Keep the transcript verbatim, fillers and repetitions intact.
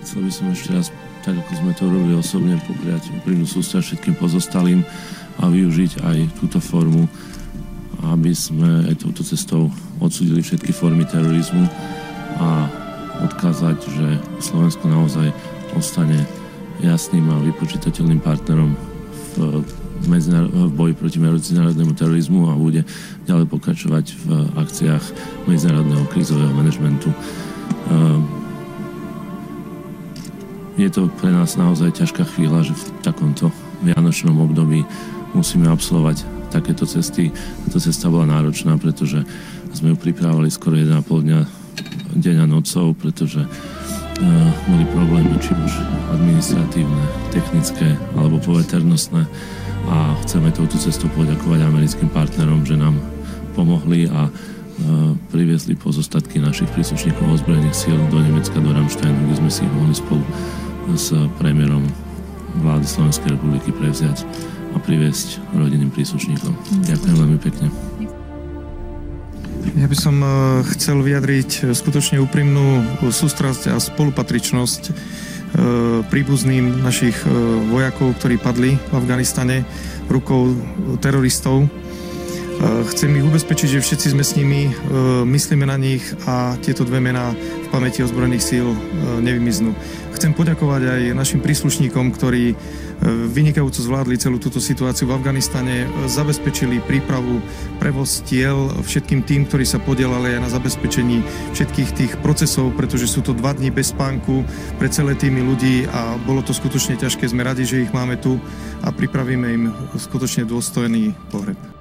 Chcel by som ešte raz, tak ako sme to robili osobne, popriať úprimnú sústrasť všetkým pozostalým a využiť aj túto formu, aby sme aj touto cestou odsúdili všetky formy terorizmu a odkázať, že Slovensko naozaj ostane jasným a vypočítateľným partnerom v, v boji proti medzinárodnému terorizmu a bude ďalej pokračovať v akciách medzinárodného krízového manažmentu. Je to pre nás naozaj ťažká chvíľa, že v takomto vianočnom období musíme absolvovať takéto cesty. Táto cesta bola náročná, pretože sme ju pripravovali skoro jeden a pol dňa, deň a nocou, pretože uh, boli problémy, či už administratívne, technické alebo poveternostné. A chceme touto cestou poďakovať americkým partnerom, že nám pomohli a uh, priviezli pozostatky našich príslušníkov ozbrojených síl do Nemecka, do Ramsteinu, kde sme si ich mohli spolu s premiérom vlády Slovenskej republiky prevziať a priviesť rodinným príslušníkom. Ďakujem veľmi pekne. Ja by som chcel vyjadriť skutočne úprimnú sústrasť a spolupatričnosť príbuzným našich vojakov, ktorí padli v Afganistane rukou teroristov. Chcem ich ubezpečiť, že všetci sme s nimi, myslíme na nich a tieto dve mená v pamäti ozbrojených síl nevymiznú. Chcem poďakovať aj našim príslušníkom, ktorí vynikajúco zvládli celú túto situáciu v Afganistane, zabezpečili prípravu, prevoz tiel všetkým tým, ktorí sa podielali aj na zabezpečení všetkých tých procesov, pretože sú to dva dni bez spánku pre celé týmy ľudí a bolo to skutočne ťažké. Sme radi, že ich máme tu a pripravíme im skutočne dôstojný pohreb.